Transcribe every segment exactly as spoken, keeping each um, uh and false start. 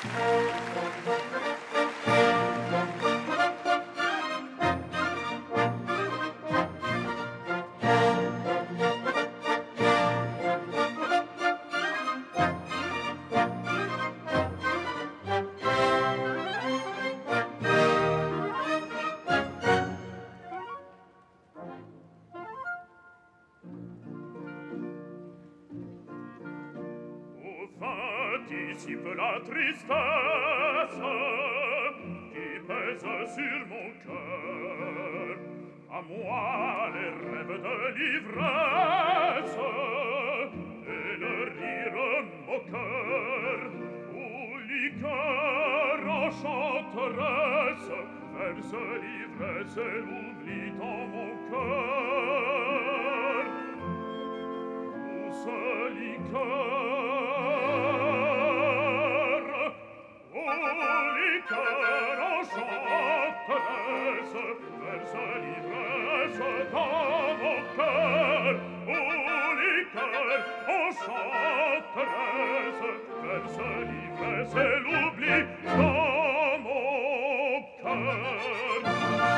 Dissipe la tristesse qui pèse sur mon cœur. À moi les rêves de l'ivresse et le rire moqueur. Où liqueur enchanteresse verse l'ivresse et l'oubli dans mon cœur. Où ce liqueur liqueur enchanteresse verse l'ivresse dans mon cœur. Oh, liqueur enchanteresse verse l'ivresse et l'oubli dans mon cœur.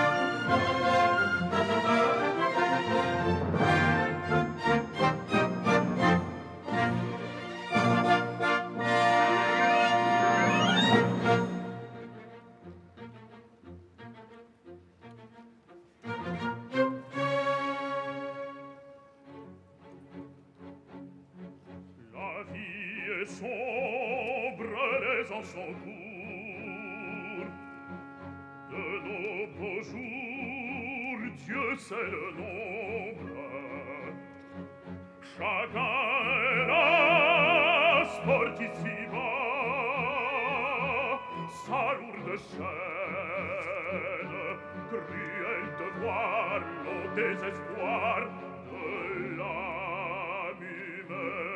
Sombre les ans sont courts, de nos beaux jours, Dieu sait le nombre. Chacun est là, sportissima, sa lourde chaîne, cruel de voir le désespoir de l'âme humaine.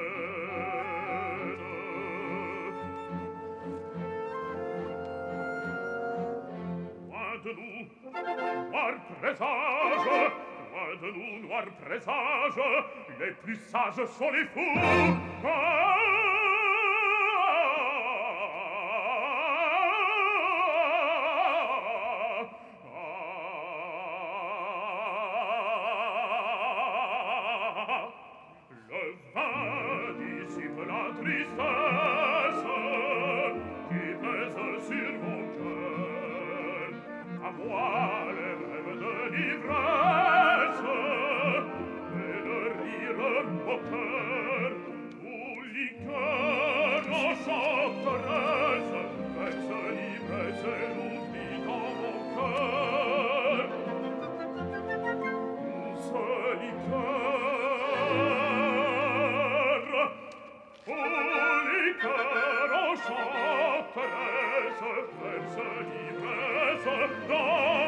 De nous, noir présage, loin de nous, noir présage, les plus sages sont les fous. Ah, ah, le vin dissipe la tristesse qui pèse sur mon cœur. À moi les rêves de l'ivresse et le rire moqueur. Où liqueur enchanteresse verse l'ivresse et l'oubli dans mon cœur. Ce liqueur, où liqueur enchanteresse verse l'ivresse dans